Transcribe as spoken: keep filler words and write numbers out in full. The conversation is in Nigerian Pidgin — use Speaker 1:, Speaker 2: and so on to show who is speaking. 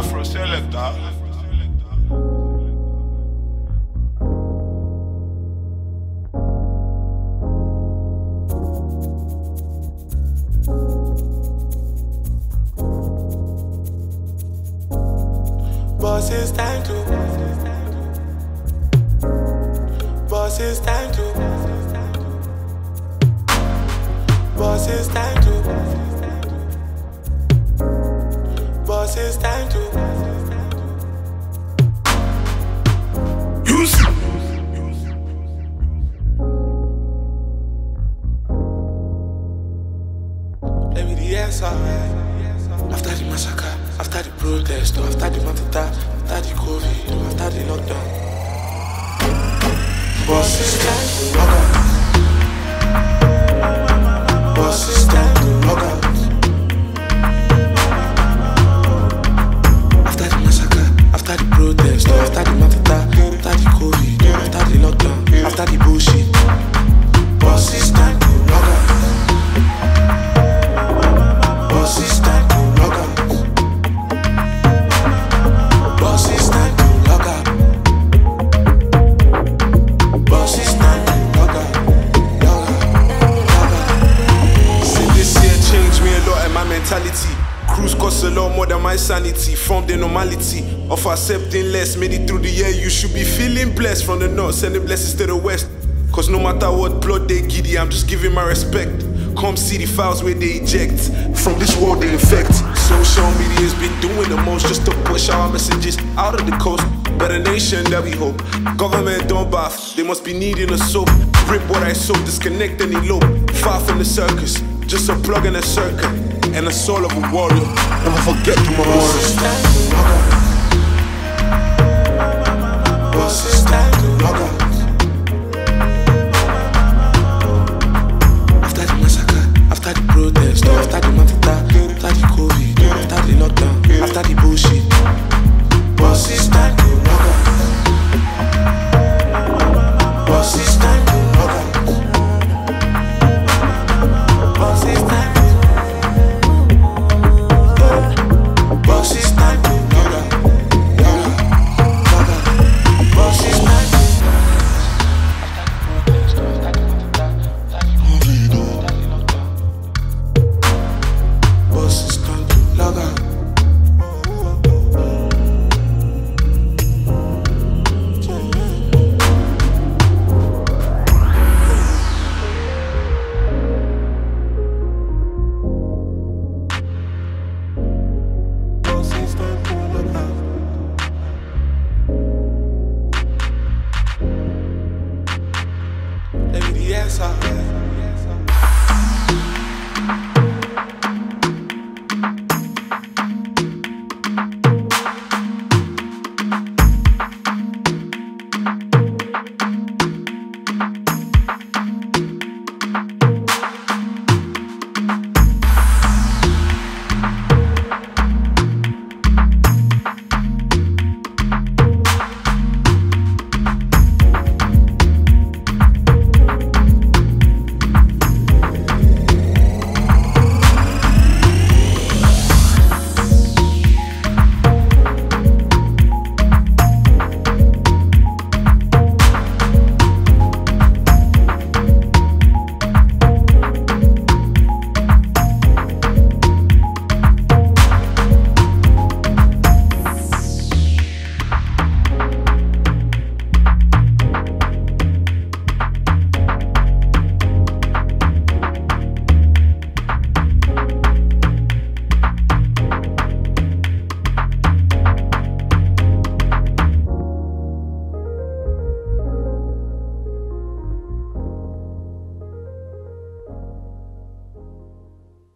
Speaker 1: Afro Selector.
Speaker 2: Boss, it's time to. Boss, it's time to. Boss, it's time to. Boss, it's time to.
Speaker 1: Use.
Speaker 2: Let me the answer. After the massacre, after the protest, or after the matata, after the COVID, or after the lockdown. Boss, it's time to log out. Boss, it's time to log out. After the massacre, after the protest, or after the matata, after the COVID, or after the lockdown, after the bullshit. Boss, it's time to log out. Boss, it's time to log out. Boss, it's time to log out. Boss, it's time to log out. Log out, log out.
Speaker 1: See, this year changed me a lot in my mentality. Cruise costs a lot more than my sanity. From the normality of accepting less, made it through the year. You should be feeling blessed. From the north, sending blessings to the west. Cause no matter what blood they giddy, I'm just giving my respect. Come see the files where they eject. From this world they infect. Social media's been doing the most just to push our messages out of the coast. Better nation that we hope. Government don't bath, they must be needing a soap. Rip what I sow, disconnect and elope. Far from the circus, just a plug in a circuit. And the soul of a warrior, never forget tomorrow.